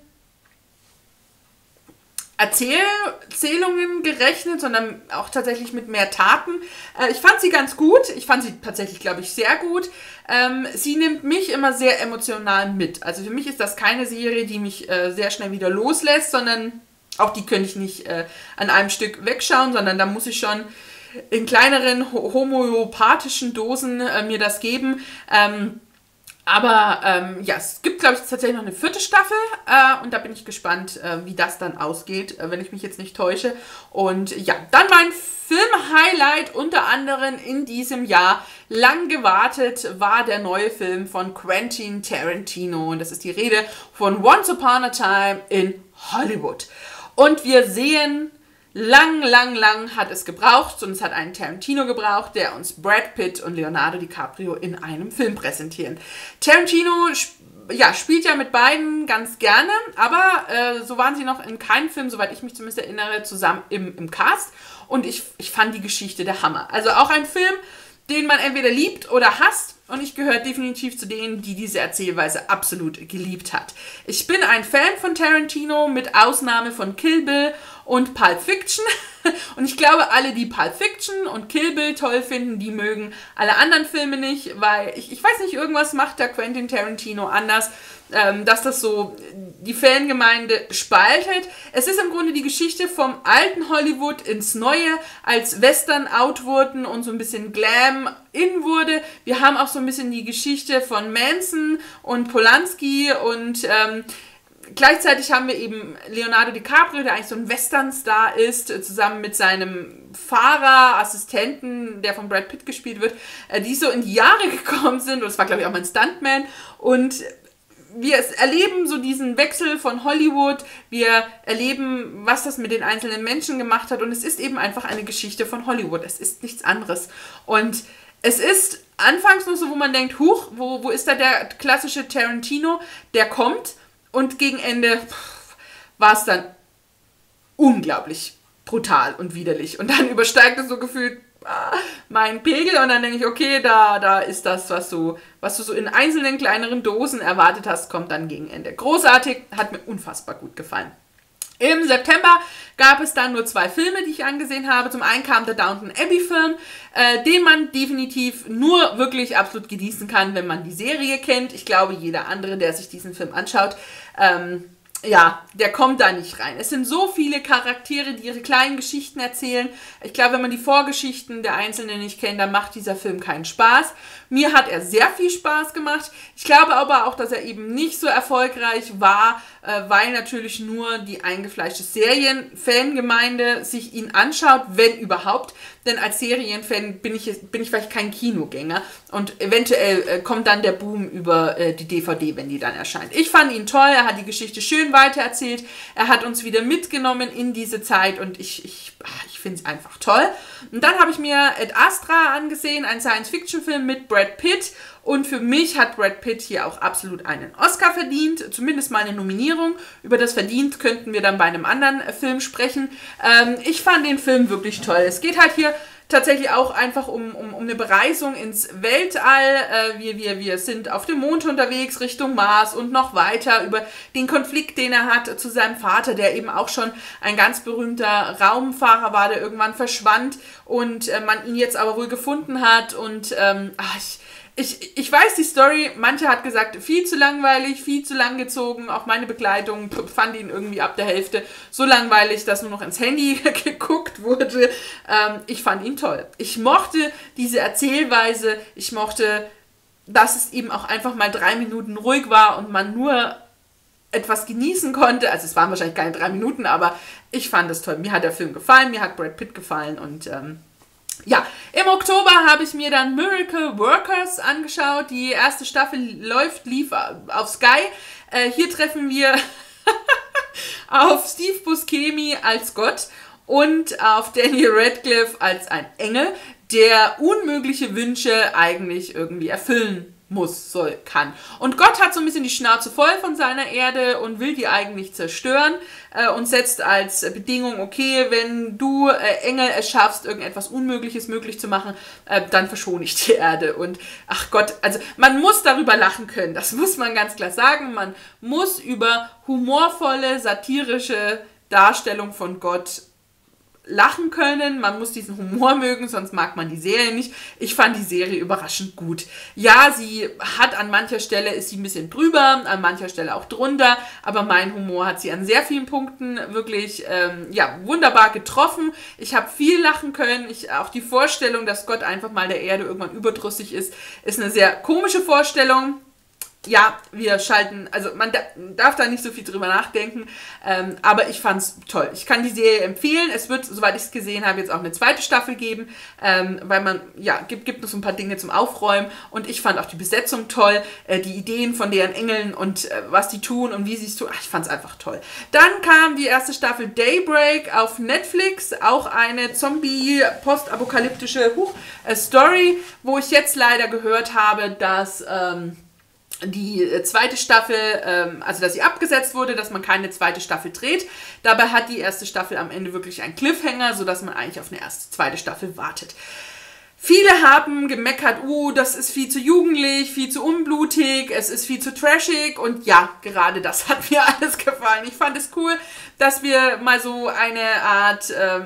Erzählungen gerechnet, sondern auch tatsächlich mit mehr Taten. Ich fand sie ganz gut. Ich fand sie tatsächlich, glaube ich, sehr gut. Sie nimmt mich immer sehr emotional mit. Also für mich ist das keine Serie, die mich sehr schnell wieder loslässt, sondern auch die könnte ich nicht an einem Stück wegschauen, sondern da muss ich schon in kleineren homöopathischen Dosen mir das geben. Aber ja, es gibt, glaube ich, tatsächlich noch eine vierte Staffel und da bin ich gespannt, wie das dann ausgeht, wenn ich mich jetzt nicht täusche. Und ja, dann mein Film-Highlight unter anderem in diesem Jahr, lang gewartet, war der neue Film von Quentin Tarantino. Und das ist die Rede von Once Upon a Time in Hollywood. Und wir sehen, lang hat es gebraucht und es hat einen Tarantino gebraucht, der uns Brad Pitt und Leonardo DiCaprio in einem Film präsentieren. Tarantino ja, spielt ja mit beiden ganz gerne, aber so waren sie noch in keinem Film, soweit ich mich zumindest erinnere, zusammen im Cast. Und ich fand die Geschichte der Hammer. Also auch ein Film, den man entweder liebt oder hasst. Und ich gehöre definitiv zu denen, die diese Erzählweise absolut geliebt hat. Ich bin ein Fan von Tarantino, mit Ausnahme von Kill Bill und Pulp Fiction. Und ich glaube, alle, die Pulp Fiction und Kill Bill toll finden, die mögen alle anderen Filme nicht, weil ich weiß nicht, irgendwas macht da Quentin Tarantino anders, dass das so die Fangemeinde spaltet. Es ist im Grunde die Geschichte vom alten Hollywood ins Neue, als Western out wurden und so ein bisschen Glam in wurde. Wir haben auch so ein bisschen die Geschichte von Manson und Polanski und gleichzeitig haben wir eben Leonardo DiCaprio, der eigentlich so ein Western-Star ist, zusammen mit seinem Fahrer, Assistenten, der von Brad Pitt gespielt wird, die so in die Jahre gekommen sind. Und das war, glaube ich, auch mein Stuntman. Und wir erleben so diesen Wechsel von Hollywood. Wir erleben, was das mit den einzelnen Menschen gemacht hat. Und es ist eben einfach eine Geschichte von Hollywood. Es ist nichts anderes. Und es ist anfangs noch so, wo man denkt, huch, wo ist da der klassische Tarantino? Der kommt. Und gegen Ende war es dann unglaublich brutal und widerlich. Und dann übersteigt es so gefühlt mein Pegel und dann denke ich, okay, da ist das, was du so in einzelnen kleineren Dosen erwartet hast, kommt dann gegen Ende. Großartig, hat mir unfassbar gut gefallen. Im September gab es dann nur 2 Filme, die ich angesehen habe. Zum einen kam der Downton Abbey Film, den man definitiv nur wirklich absolut genießen kann, wenn man die Serie kennt. Ich glaube, jeder andere, der sich diesen Film anschaut, ja, der kommt da nicht rein. Es sind so viele Charaktere, die ihre kleinen Geschichten erzählen. Ich glaube, wenn man die Vorgeschichten der Einzelnen nicht kennt, dann macht dieser Film keinen Spaß. Mir hat er sehr viel Spaß gemacht. Ich glaube aber auch, dass er eben nicht so erfolgreich war, weil natürlich nur die eingefleischte Serienfangemeinde sich ihn anschaut, wenn überhaupt. denn als Serienfan bin ich vielleicht kein Kinogänger und eventuell kommt dann der Boom über die DVD, wenn die dann erscheint. Ich fand ihn toll, er hat die Geschichte schön weitererzählt, er hat uns wieder mitgenommen in diese Zeit und ich finde es einfach toll. Und dann habe ich mir Ad Astra angesehen, ein Science-Fiction-Film mit Brad Pitt. Und für mich hat Brad Pitt hier auch absolut einen Oscar verdient, zumindest mal eine Nominierung. Über das Verdient könnten wir dann bei einem anderen Film sprechen. Ich fand den Film wirklich toll. Es geht halt hier tatsächlich auch einfach um eine Bereisung ins Weltall. Wir sind auf dem Mond unterwegs, Richtung Mars und noch weiter über den Konflikt, den er hat zu seinem Vater, der eben auch schon ein ganz berühmter Raumfahrer war, der irgendwann verschwand und man ihn jetzt aber wohl gefunden hat. Und ich weiß die Story, manche hat gesagt, viel zu langweilig, viel zu lang gezogen, auch meine Begleitung fand ihn irgendwie ab der Hälfte so langweilig, dass nur noch ins Handy geguckt wurde. Ich fand ihn toll. Ich mochte diese Erzählweise, ich mochte, dass es eben auch einfach mal 3 Minuten ruhig war und man nur etwas genießen konnte. Also es waren wahrscheinlich keine 3 Minuten, aber ich fand es toll. Mir hat der Film gefallen, mir hat Brad Pitt gefallen und ja, im Oktober habe ich mir dann Miracle Workers angeschaut. Die erste Staffel lief auf Sky. Hier treffen wir auf Steve Buscemi als Gott und auf Daniel Radcliffe als ein Engel, der unmögliche Wünsche eigentlich irgendwie erfüllen kann. Und Gott hat so ein bisschen die Schnauze voll von seiner Erde und will die eigentlich zerstören und setzt als Bedingung, okay, wenn du Engel es schaffst, irgendetwas Unmögliches möglich zu machen, dann verschone ich die Erde. Und ach Gott, also man muss darüber lachen können, das muss man ganz klar sagen. Man muss über humorvolle, satirische Darstellung von Gott lachen können, man muss diesen Humor mögen, sonst mag man die Serie nicht. Ich fand die Serie überraschend gut. Ja, sie hat an mancher Stelle, ist sie ein bisschen drüber, an mancher Stelle auch drunter, aber mein Humor hat sie an sehr vielen Punkten wirklich wunderbar getroffen. Ich habe viel lachen können. Auch die Vorstellung, dass Gott einfach mal der Erde irgendwann überdrüssig ist eine sehr komische Vorstellung. Ja, wir schalten, also man darf da nicht so viel drüber nachdenken, aber ich fand's toll. Ich kann die Serie empfehlen. Es wird, soweit ich es gesehen habe, jetzt auch eine zweite Staffel geben, weil man, gibt noch so ein paar Dinge zum Aufräumen und ich fand auch die Besetzung toll, die Ideen von deren Engeln und was die tun und wie sie es tun. Ich fand's einfach toll. Dann kam die erste Staffel Daybreak auf Netflix, auch eine Zombie-postapokalyptische Story, wo ich jetzt leider gehört habe, dass die zweite Staffel, also dass sie abgesetzt wurde, dass man keine zweite Staffel dreht. Dabei hat die erste Staffel am Ende wirklich einen Cliffhanger, sodass man eigentlich auf eine zweite Staffel wartet. Viele haben gemeckert, das ist viel zu jugendlich, viel zu unblutig, es ist viel zu trashig und ja, gerade das hat mir alles gefallen. Ich fand es cool, dass wir mal so eine Art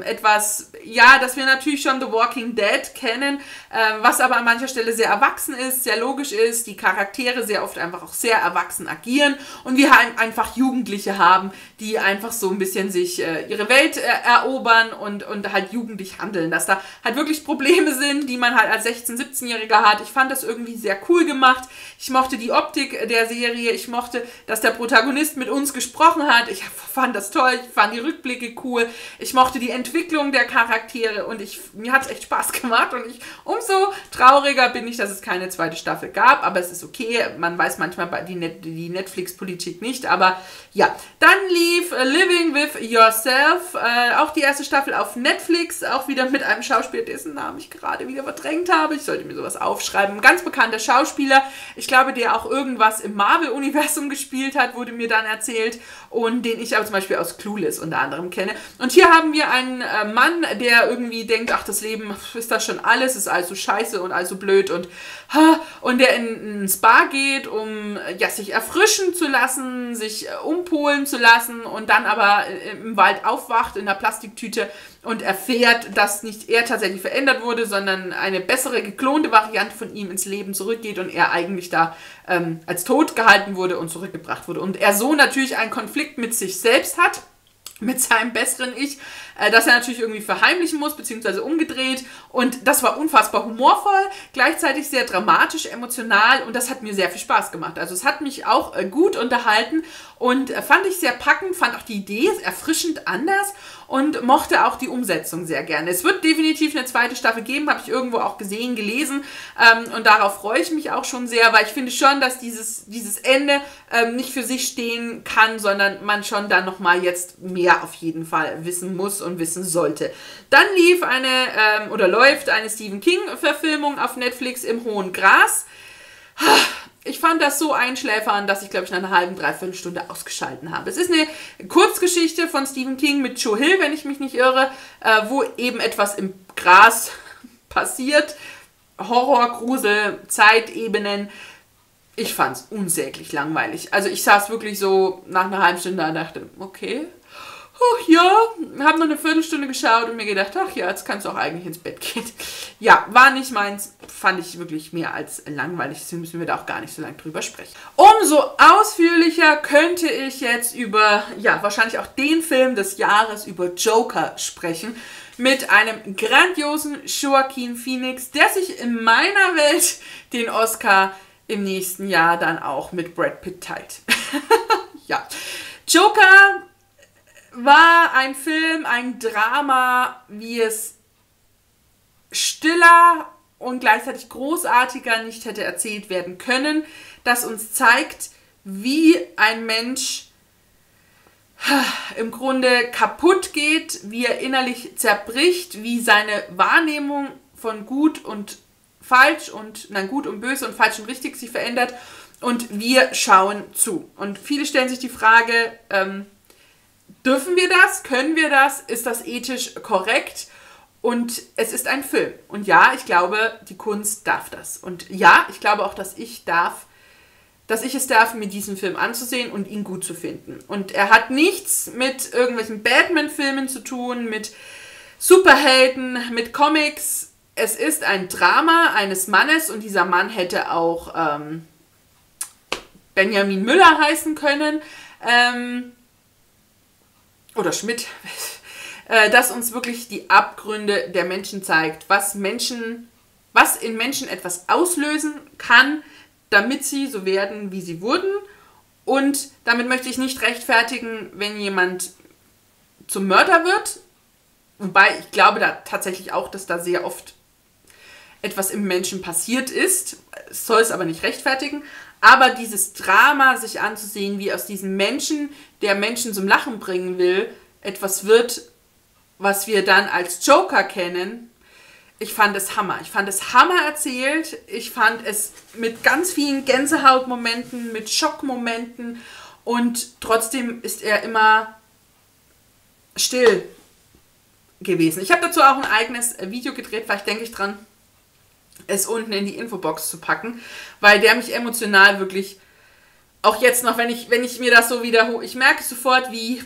dass wir natürlich schon The Walking Dead kennen, was aber an mancher Stelle sehr erwachsen ist, sehr logisch ist, die Charaktere sehr oft einfach auch sehr erwachsen agieren und wir halt einfach Jugendliche haben, die einfach so ein bisschen sich ihre Welt erobern und halt jugendlich handeln, dass da halt wirklich Probleme sind, die man halt als 16-, 17-Jähriger hat. Ich fand das irgendwie sehr cool gemacht. Ich mochte die Optik der Serie. Ich mochte, dass der Protagonist mit uns gesprochen hat. Ich fand das toll. Ich fand die Rückblicke cool. Ich mochte die Entwicklung der Charaktere und mir hat es echt Spaß gemacht und umso trauriger bin ich, dass es keine zweite Staffel gab, aber es ist okay. Man weiß manchmal die Netflix-Politik nicht, aber ja. Dann lief Living with Yourself, auch die erste Staffel auf Netflix, auch wieder mit einem Schauspieler, dessen Namen ich gerade wieder verdrängt habe. Ich sollte mir sowas aufschreiben. Ein ganz bekannter Schauspieler, ich glaube, der auch irgendwas im Marvel-Universum gespielt hat, wurde mir dann erzählt und den ich aber zum Beispiel aus Clueless unter anderem kenne. Und hier haben wir einen Mann, der irgendwie denkt, ach, das Leben ist das schon alles, ist alles so scheiße und alles so blöd und der in ein Spa geht, um sich erfrischen zu lassen, sich umpolen zu lassen und dann aber im Wald aufwacht in einer Plastiktüte und erfährt, dass nicht er tatsächlich verändert wurde, sondern eine bessere, geklonte Variante von ihm ins Leben zurückgeht und er eigentlich da als tot gehalten wurde und zurückgebracht wurde. Und er so natürlich einen Konflikt mit sich selbst hat, mit seinem besseren Ich, das er natürlich irgendwie verheimlichen muss, beziehungsweise umgedreht. Und das war unfassbar humorvoll, gleichzeitig sehr dramatisch, emotional und das hat mir sehr viel Spaß gemacht. Also es hat mich auch gut unterhalten und fand ich sehr packend, fand auch die Idee erfrischend anders und mochte auch die Umsetzung sehr gerne. Es wird definitiv eine zweite Staffel geben, habe ich irgendwo auch gesehen, gelesen, und darauf freue ich mich auch schon sehr, weil ich finde schon, dass dieses Ende nicht für sich stehen kann, sondern man schon dann nochmal jetzt mehr auf jeden Fall wissen muss und wissen sollte. Dann läuft eine Stephen King-Verfilmung auf Netflix, Im hohen Gras. Ich fand das so einschläfernd, dass ich, glaube ich, nach einer halben, dreiviertel Stunde ausgeschalten habe. Es ist eine Kurzgeschichte von Stephen King mit Joe Hill, wenn ich mich nicht irre, wo eben etwas im Gras passiert. Horror, Grusel, Zeitebenen. Ich fand es unsäglich langweilig. Also ich saß wirklich so nach einer halben Stunde da und dachte, okay, ach ja, habe noch eine Viertelstunde geschaut und mir gedacht, ach ja, jetzt kannst du auch eigentlich ins Bett gehen. Ja, war nicht meins, fand ich wirklich mehr als langweilig, deswegen müssen wir da auch gar nicht so lange drüber sprechen. Umso ausführlicher könnte ich jetzt über, ja, wahrscheinlich auch den Film des Jahres, über Joker sprechen, mit einem grandiosen Joaquin Phoenix, der sich in meiner Welt den Oscar im nächsten Jahr dann auch mit Brad Pitt teilt. Ja, Joker war ein Film, ein Drama, wie es stiller und gleichzeitig großartiger nicht hätte erzählt werden können, das uns zeigt, wie ein Mensch im Grunde kaputt geht, wie er innerlich zerbricht, wie seine Wahrnehmung von gut und falsch und gut und böse und falsch und richtig sich verändert, und wir schauen zu. Und viele stellen sich die Frage, dürfen wir das? Können wir das? Ist das ethisch korrekt? Und es ist ein Film. Und ja, ich glaube, die Kunst darf das. Und ja, ich glaube auch, dass ich es darf, mir diesen Film anzusehen und ihn gut zu finden. Und er hat nichts mit irgendwelchen Batman-Filmen zu tun, mit Superhelden, mit Comics. Es ist ein Drama eines Mannes, und dieser Mann hätte auch Benjamin Müller heißen können. Oder Schmidt, das uns wirklich die Abgründe der Menschen zeigt, was in Menschen etwas auslösen kann, damit sie so werden, wie sie wurden. Und damit möchte ich nicht rechtfertigen, wenn jemand zum Mörder wird, wobei ich glaube da tatsächlich auch, dass da sehr oft etwas im Menschen passiert ist, es soll es aber nicht rechtfertigen. Aber dieses Drama, sich anzusehen, wie aus diesem Menschen, der Menschen zum Lachen bringen will, etwas wird, was wir dann als Joker kennen, ich fand es Hammer. Ich fand es Hammer erzählt. Ich fand es mit ganz vielen Gänsehautmomenten, mit Schockmomenten, und trotzdem ist er immer still gewesen. Ich habe dazu auch ein eigenes Video gedreht, vielleicht denke ich dran, es unten in die Infobox zu packen, weil der mich emotional wirklich, auch jetzt noch, wenn ich mir das so wiederhole, ich merke sofort, wie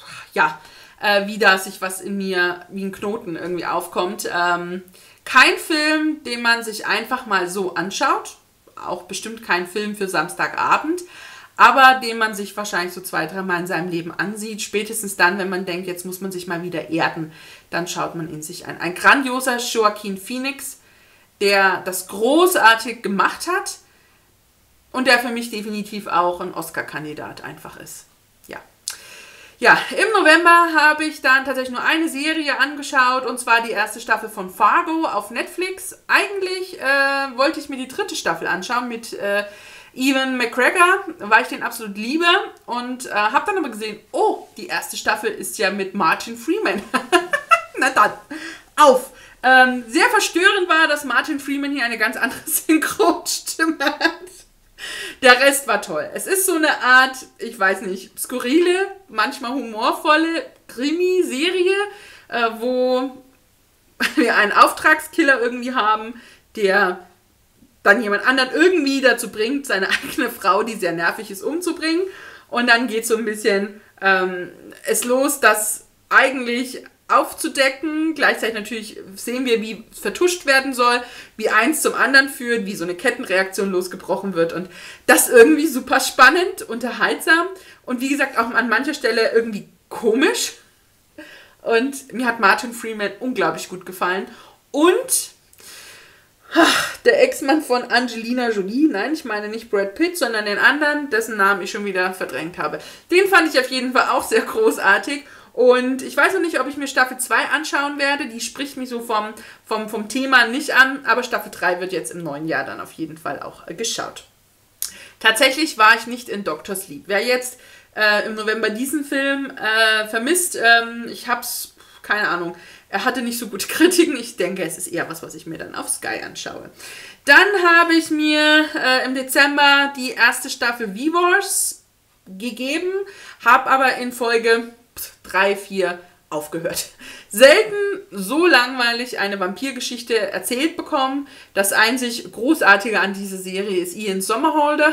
da sich was in mir, wie ein Knoten irgendwie aufkommt. Kein Film, den man sich einfach mal so anschaut, auch bestimmt kein Film für Samstagabend, aber den man sich wahrscheinlich so 2-3 Mal in seinem Leben ansieht, spätestens dann, wenn man denkt, jetzt muss man sich mal wieder erden, dann schaut man ihn sich an. Ein grandioser Joaquin Phoenix, der das großartig gemacht hat und der für mich definitiv auch ein Oscar-Kandidat einfach ist. Ja, im November habe ich dann tatsächlich nur eine Serie angeschaut, und zwar die erste Staffel von Fargo auf Netflix. Eigentlich wollte ich mir die 3. Staffel anschauen mit Ewan McGregor, weil ich den absolut liebe, und habe dann aber gesehen, oh, die erste Staffel ist ja mit Martin Freeman. Na dann, auf! Sehr verstörend war, dass Martin Freeman hier eine ganz andere Synchronstimme hat. Der Rest war toll. Es ist so eine Art, ich weiß nicht, skurrile, manchmal humorvolle Krimi-Serie, wo wir einen Auftragskiller irgendwie haben, der dann jemand anderen irgendwie dazu bringt, seine eigene Frau, die sehr nervig ist, umzubringen. Und dann geht so ein bisschen es los, das eigentlich aufzudecken. Gleichzeitig natürlich sehen wir, wie vertuscht werden soll, wie eins zum anderen führt, wie so eine Kettenreaktion losgebrochen wird, und das irgendwie super spannend, unterhaltsam und wie gesagt auch an mancher Stelle irgendwie komisch, und mir hat Martin Freeman unglaublich gut gefallen, und der Ex-Mann von Angelina Jolie, nein, ich meine nicht Brad Pitt, sondern den anderen, dessen Namen ich schon wieder verdrängt habe, den fand ich auf jeden Fall auch sehr großartig. Und ich weiß noch nicht, ob ich mir Staffel 2 anschauen werde. Die spricht mich so vom Thema nicht an. Aber Staffel 3 wird jetzt im neuen Jahr dann auf jeden Fall auch geschaut. Tatsächlich war ich nicht in Dr. Sleep. Wer jetzt im November diesen Film vermisst, ich hab's, keine Ahnung, er hatte nicht so gute Kritiken. Ich denke, es ist eher was ich mir dann auf Sky anschaue. Dann habe ich mir im Dezember die erste Staffel V-Wars gegeben, habe aber in Folge 3, 4 aufgehört. Selten so langweilig eine Vampirgeschichte erzählt bekommen. Das einzig Großartige an dieser Serie ist Ian Somerhalder.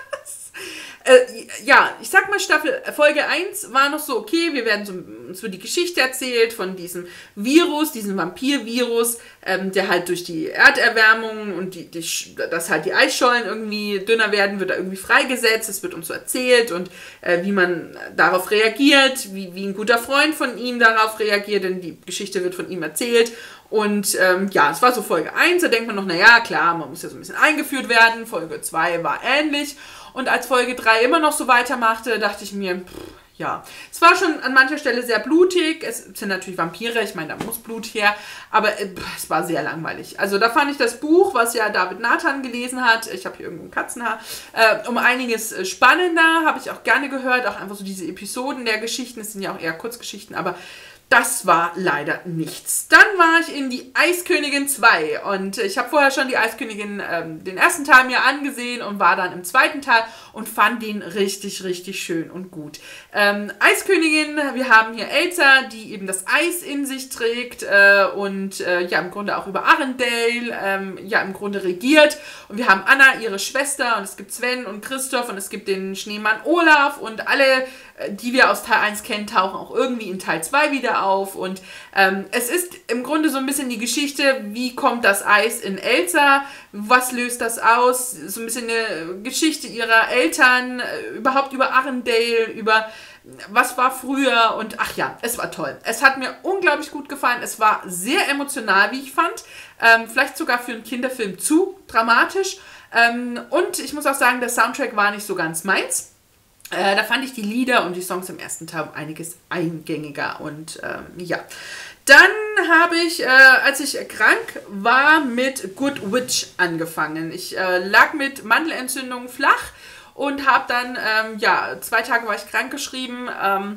Ja, ich sag mal, Folge 1 war noch so, okay, uns wird die Geschichte erzählt von diesem Virus, diesem Vampir-Virus, der halt durch die Erderwärmung und dass halt die Eisschollen irgendwie dünner werden, wird da irgendwie freigesetzt. Es wird uns so erzählt und wie man darauf reagiert, wie ein guter Freund von ihm darauf reagiert, denn die Geschichte wird von ihm erzählt. Und ja, es war so Folge 1, da denkt man noch, naja, klar, man muss ja so ein bisschen eingeführt werden. Folge 2 war ähnlich. Und als Folge 3 immer noch so weitermachte, dachte ich mir, ja, es war schon an mancher Stelle sehr blutig. Es sind natürlich Vampire, ich meine, da muss Blut her, aber es war sehr langweilig. Also da fand ich das Buch, was ja David Nathan gelesen hat, ich habe hier irgendwo ein Katzenhaar, um einiges spannender, habe ich auch gerne gehört, auch einfach so diese Episoden der Geschichten, es sind ja auch eher Kurzgeschichten, aber das war leider nichts. Dann war ich in die Eiskönigin 2 und ich habe vorher schon die Eiskönigin den ersten Teil mir angesehen und war dann im zweiten Teil und fand den richtig, richtig schön und gut. Eiskönigin, wir haben hier Elsa, die eben das Eis in sich trägt und ja, im Grunde auch über Arendelle ja, im Grunde regiert. Und wir haben Anna, ihre Schwester, und es gibt Sven und Christoph und es gibt den Schneemann Olaf und alle, die wir aus Teil 1 kennen, tauchen auch irgendwie in Teil 2 wieder auf. Und es ist im Grunde so ein bisschen die Geschichte, wie kommt das Eis in Elsa, was löst das aus, so ein bisschen eine Geschichte ihrer Eltern, überhaupt über Arendelle, über was war früher und ach ja, es war toll. Es hat mir unglaublich gut gefallen, es war sehr emotional, wie ich fand, vielleicht sogar für einen Kinderfilm zu dramatisch und ich muss auch sagen, der Soundtrack war nicht so ganz meins. Da fand ich die Lieder und die Songs im ersten Teil einiges eingängiger und ja. Dann habe ich, als ich krank war, mit Good Witch angefangen. Ich lag mit Mandelentzündung flach und habe dann, ja, 2 Tage war ich krankgeschrieben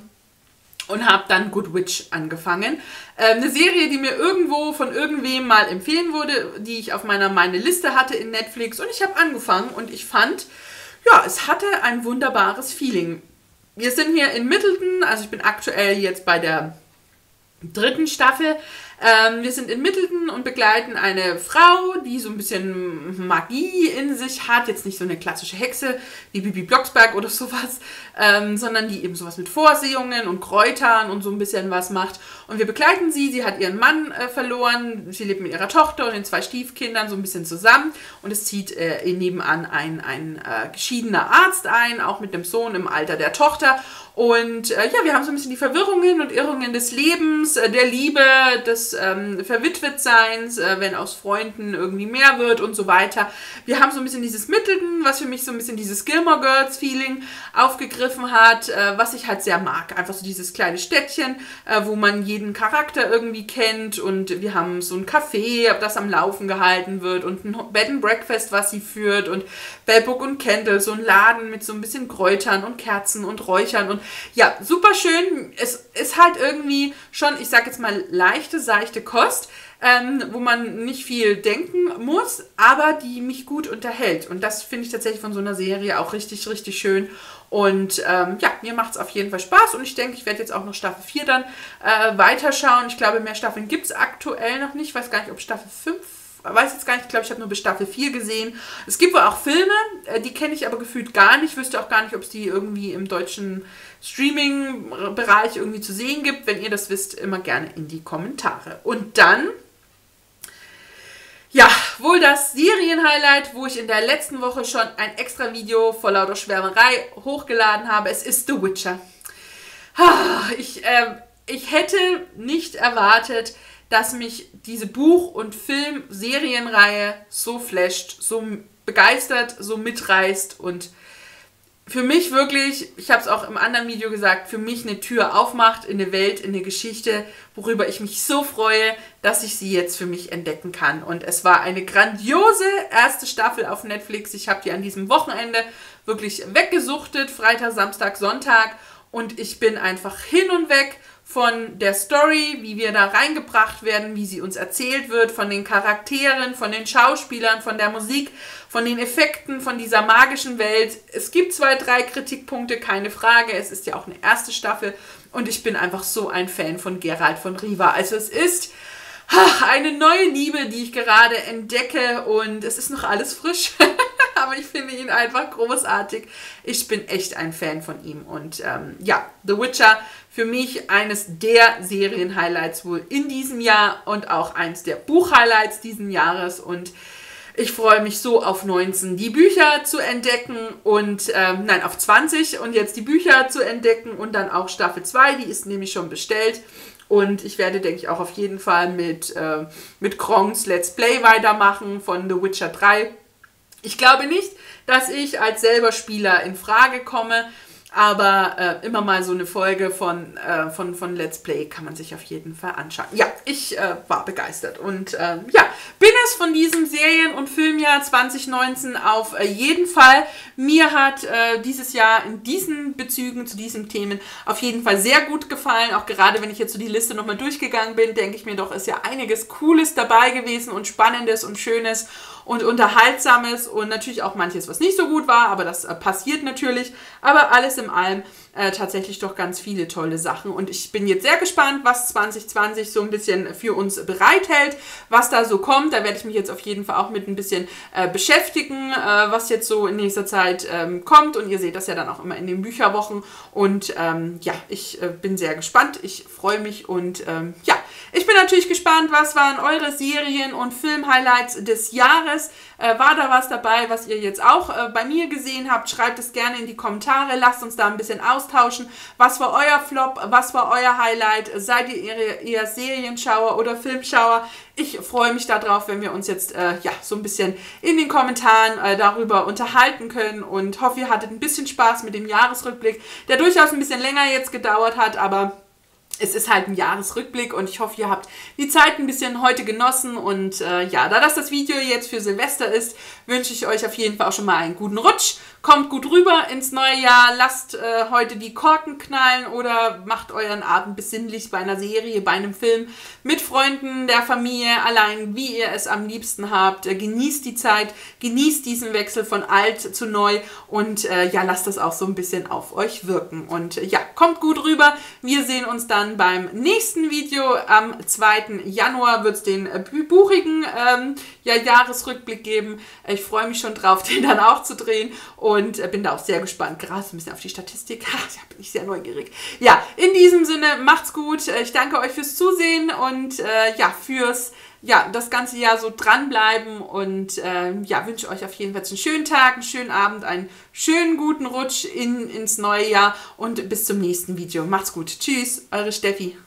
und habe dann Good Witch angefangen. Eine Serie, die mir irgendwo von irgendwem mal empfehlen wurde, die ich auf meine Liste hatte in Netflix und ich habe angefangen und ich fand, ja, es hatte ein wunderbares Feeling. Wir sind hier in Middleton, also ich bin aktuell jetzt bei der 3. Staffel. Wir sind in Middleton und begleiten eine Frau, die so ein bisschen Magie in sich hat. Jetzt nicht so eine klassische Hexe wie Bibi Blocksberg oder sowas, sondern die eben sowas mit Vorsehungen und Kräutern und so ein bisschen was macht. Und wir begleiten sie. Sie hat ihren Mann verloren. Sie lebt mit ihrer Tochter und den 2 Stiefkindern so ein bisschen zusammen. Und es zieht nebenan ein geschiedener Arzt ein, auch mit dem Sohn im Alter der Tochter. Und ja, wir haben so ein bisschen die Verwirrungen und Irrungen des Lebens, der Liebe, des Verwitwetseins, wenn aus Freunden irgendwie mehr wird und so weiter. Wir haben so ein bisschen dieses Middleton, was für mich so ein bisschen dieses Gilmore Girls Feeling aufgegriffen hat, was ich halt sehr mag. Einfach so dieses kleine Städtchen, wo man jeden Charakter irgendwie kennt und wir haben so ein Café, das am Laufen gehalten wird und ein Bed and Breakfast, was sie führt und Bellbook und Candle, so ein Laden mit so ein bisschen Kräutern und Kerzen und Räuchern und ja, super schön. Es ist halt irgendwie schon, ich sag jetzt mal, leichte, seichte Kost, wo man nicht viel denken muss, aber die mich gut unterhält. Und das finde ich tatsächlich von so einer Serie auch richtig, richtig schön. Und ja, mir macht es auf jeden Fall Spaß und ich denke, ich werde jetzt auch noch Staffel 4 dann weiterschauen. Ich glaube, mehr Staffeln gibt es aktuell noch nicht. Ich weiß gar nicht, ob Staffel 5, weiß jetzt gar nicht, ich glaube, ich habe nur bis Staffel 4 gesehen. Es gibt wohl auch Filme, die kenne ich aber gefühlt gar nicht. Wüsste auch gar nicht, ob es die irgendwie im deutschen Streaming-Bereich irgendwie zu sehen gibt. Wenn ihr das wisst, immer gerne in die Kommentare. Und dann, ja, wohl das Serien-Highlight, wo ich in der letzten Woche schon ein extra Video vor lauter Schwärmerei hochgeladen habe. Es ist The Witcher. Ich hätte nicht erwartet, dass mich diese Buch- und Film-Serienreihe so flasht, so begeistert, so mitreißt und für mich wirklich, ich habe es auch im anderen Video gesagt, für mich eine Tür aufmacht in eine Welt, in eine Geschichte, worüber ich mich so freue, dass ich sie jetzt für mich entdecken kann. Und es war eine grandiose erste Staffel auf Netflix. Ich habe die an diesem Wochenende wirklich weggesuchtet, Freitag, Samstag, Sonntag. Und ich bin einfach hin und weg von der Story, wie wir da reingebracht werden, wie sie uns erzählt wird, von den Charakteren, von den Schauspielern, von der Musik, von den Effekten, von dieser magischen Welt. Es gibt 2, 3 Kritikpunkte, keine Frage. Es ist ja auch eine erste Staffel und ich bin einfach so ein Fan von Geralt von Riva. Also es ist eine neue Liebe, die ich gerade entdecke und es ist noch alles frisch. Aber ich finde ihn einfach großartig. Ich bin echt ein Fan von ihm. Und ja, The Witcher, für mich eines der Serien-Highlights wohl in diesem Jahr und auch eines der Buch-Highlights diesen Jahres. Und ich freue mich so auf 19 die Bücher zu entdecken und, nein, auf 20 und jetzt die Bücher zu entdecken und dann auch Staffel 2, die ist nämlich schon bestellt. Und ich werde, denke ich, auch auf jeden Fall mit Kronks Let's Play weitermachen von The Witcher 3. Ich glaube nicht, dass ich als selber Spieler in Frage komme, aber immer mal so eine Folge von Let's Play kann man sich auf jeden Fall anschauen. Ja, ich war begeistert und ja, bin es von diesem Serien- und Filmjahr 2019 auf jeden Fall. Mir hat dieses Jahr in diesen Bezügen zu diesen Themen auf jeden Fall sehr gut gefallen. Auch gerade wenn ich jetzt so die Liste nochmal durchgegangen bin, denke ich mir doch, ist ja einiges Cooles dabei gewesen und Spannendes und Schönes und Unterhaltsames und natürlich auch manches, was nicht so gut war, aber das passiert natürlich. Aber alles in allem tatsächlich doch ganz viele tolle Sachen. Und ich bin jetzt sehr gespannt, was 2020 so ein bisschen für uns bereithält, was da so kommt. Da werde ich mich jetzt auf jeden Fall auch mit ein bisschen beschäftigen, was jetzt so in nächster Zeit kommt. Und ihr seht das ja dann auch immer in den Bücherwochen. Und ja, ich bin sehr gespannt. Ich freue mich und ja, ich bin natürlich gespannt, was waren eure Serien- und Film-Highlights des Jahres? War da was dabei, was ihr jetzt auch bei mir gesehen habt? Schreibt es gerne in die Kommentare. Lasst uns da ein bisschen austauschen. Was war euer Flop? Was war euer Highlight? Seid ihr eher Serienschauer oder Filmschauer? Ich freue mich darauf, wenn wir uns jetzt ja, so ein bisschen in den Kommentaren darüber unterhalten können und hoffe, ihr hattet ein bisschen Spaß mit dem Jahresrückblick, der durchaus ein bisschen länger jetzt gedauert hat, aber es ist halt ein Jahresrückblick und ich hoffe, ihr habt die Zeit ein bisschen heute genossen und ja, da das Video jetzt für Silvester ist, wünsche ich euch auf jeden Fall auch schon mal einen guten Rutsch. Kommt gut rüber ins neue Jahr, lasst heute die Korken knallen oder macht euren Abend besinnlich bei einer Serie, bei einem Film mit Freunden, der Familie, allein wie ihr es am liebsten habt. Genießt die Zeit, genießt diesen Wechsel von alt zu neu und ja, lasst das auch so ein bisschen auf euch wirken. Und ja, kommt gut rüber. Wir sehen uns dann beim nächsten Video. Am 2. Januar wird es den buchigen ja, Jahresrückblick geben. Ich freue mich schon drauf, den dann auch zu drehen. Und bin da auch sehr gespannt, gerade so ein bisschen auf die Statistik. Da bin ich sehr neugierig. Ja, in diesem Sinne, macht's gut. Ich danke euch fürs Zusehen und ja, fürs das ganze Jahr so dranbleiben. Und ja, wünsche euch auf jeden Fall einen schönen Tag, einen schönen Abend, einen schönen guten Rutsch ins neue Jahr und bis zum nächsten Video. Macht's gut. Tschüss, eure Steffi.